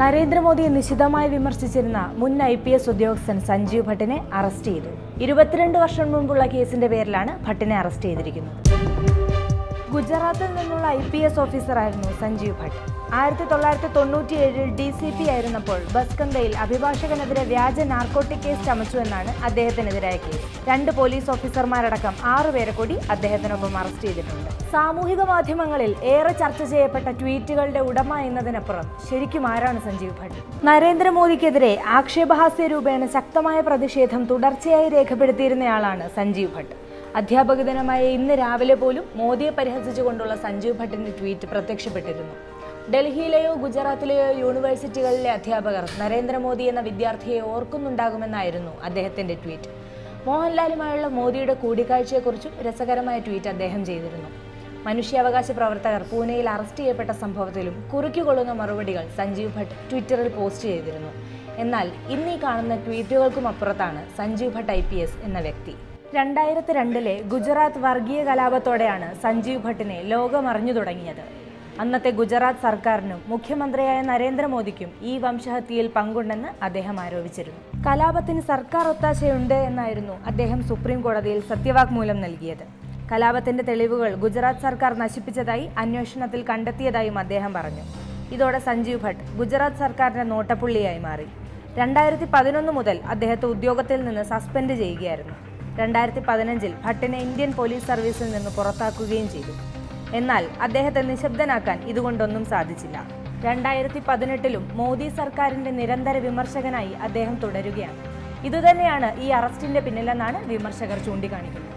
നരേന്ദ്രമോദിയെ നിശിതമായി വിമർശിച്ചിരുന്ന മുൻ IPS ഉദ്യോഗസ്ഥൻ സഞ്ജീവ് ഭട്ടിനെ അറസ്റ്റ് ചെയ്തു. 22 വർഷം മുമ്പുള്ള കേസിന്റെ പേരിലാണ് ഭട്ടിനെ അറസ്റ്റ് ചെയ്തിരിക്കുന്നത്. ഗുജറാത്തിൽ നിന്നുള്ള IPS ഓഫീസറായിരുന്നു സഞ്ജീവ് ഭട്ട്. 1997 DCP ആയിരുന്നപ്പോൾ ബസ്കന്തയിൽ അഭിഭാഷകനെതിരെ വ്യാജ നാർക്കോട്ടിക് കേസ് ചമച്ചുവെന്നാണ് അദ്ദേഹത്തിനെതിരായ കേസ്. 2 പോലീസ് ഓഫീസർമാരടക്കം 6 പേരെ കൂടി അദ്ദേഹത്തിനൊപ്പം അറസ്റ്റ് ചെയ്തിട്ടുണ്ട്. സാമൂഹിക മാധ്യമങ്ങളിൽ ഏറെ ചർച്ച ചെയ്യപ്പെട്ട ട്വീറ്റുകളുടെ ഉടമ എന്നതിനപ്പുറം ശരിക്കും ആരാണ് സഞ്ജീവ് ഭട്ട്? നരേന്ദ്രമോദിക്കെതിരെ ആക്ഷേപഹാസ്യ രൂപേണ ശക്തമായ പ്രതിഷേധം തുടർച്ചയായി രേഖപ്പെടുത്തിയിരുന്നയാളാണ് സഞ്ജീവ് ഭട്ട്. അധ്യാപക ദിനമായ ഇന്ന് രാവിലെ പോലും മോദിയെ പരിഹസിച്ചുകൊണ്ടുള്ള സഞ്ജീവ് ഭട്ടിന്റെ ട്വീറ്റ് പ്രത്യക്ഷപ്പെട്ടിരുന്നു. ഡൽഹിയിലെയോ ഗുജറാത്തിലെയോ യൂണിവേഴ്സിറ്റികളിലെ അധ്യാപകർ നരേന്ദ്രമോദി എന്ന വിദ്യാർത്ഥിയെ ഓർക്കുന്നുണ്ടാകുമെന്നായിരുന്നു അദ്ദേഹത്തിന്റെ ട്വീറ്റ്. മോഹൻലാലുമായുള്ള മോദിയുടെ കൂടിക്കാഴ്ചയെക്കുറിച്ചും രസകരമായ ട്വീറ്റ് അദ്ദേഹം ചെയ്തിരുന്നു. മനുഷ്യാവകാശ പ്രവർത്തകർ പൂനെയിൽ അറസ്റ്റ് ചെയ്യപ്പെട്ട സംഭവത്തിലും കുറുക്കിക്കൊള്ളുന്ന മറുപടികൾ സഞ്ജീവ് ഭട്ട് ട്വിറ്ററിൽ പോസ്റ്റ് ചെയ്തിരുന്നു. എന്നാൽ ഇന്നീ കാണുന്ന ട്വീറ്റുകൾക്കും അപ്പുറത്താണ് സഞ്ജീവ് ഭട്ട് IPS എന്ന വ്യക്തി. 2002 ഗുജറാത്ത് വർഗീയ കലാപത്തോടെയാണ് സഞ്ജീവ് ഭട്ടിനെ ലോകം അറിഞ്ഞു തുടങ്ങിയത്. അന്നത്തെ ഗുജറാത്ത് സർക്കാരിനും മുഖ്യമന്ത്രിയായ നരേന്ദ്രമോദിക്കും ഈ വംശഹത്യയിൽ പങ്കുണ്ടെന്ന് അദ്ദേഹം ആരോപിച്ചിരുന്നു. കലാപത്തിന് സർക്കാർ ഒത്താശയുണ്ട് എന്നായിരുന്നു അദ്ദേഹം സുപ്രീം കോടതിയിൽ സത്യവാങ്മൂലം നൽകിയത്. കലാപത്തിന്റെ തെളിവുകൾ ഗുജറാത്ത് സർക്കാർ നശിപ്പിച്ചതായി അന്വേഷണത്തിൽ കണ്ടെത്തിയതായും അദ്ദേഹം പറഞ്ഞു. ഇതോടെ സഞ്ജീവ് ഭട്ട് ഗുജറാത്ത് സർക്കാരിന്റെ നോട്ടപ്പുള്ളിയായി മാറി. 2011 മുതൽ അദ്ദേഹത്തെ ഉദ്യോഗത്തിൽ നിന്ന് സസ്പെൻഡ് ചെയ്യുകയായിരുന്നു. 2015 ഭട്ടിനെ ഇന്ത്യൻ പോലീസ് സർവീസിൽ നിന്ന് പുറത്താക്കുകയും ചെയ്തു. എന്നാൽ അദ്ദേഹത്തെ നിശബ്ദനാക്കാൻ ഇതുകൊണ്ടൊന്നും സാധിച്ചില്ല. 2018 മോദി സർക്കാരിന്റെ നിരന്തര വിമർശകനായി അദ്ദേഹം തുടരുകയാണ്. ഇതുതന്നെയാണ് ഈ അറസ്റ്റിന്റെ പിന്നിലെന്നാണ് വിമർശകർ ചൂണ്ടിക്കാണിക്കുന്നത്.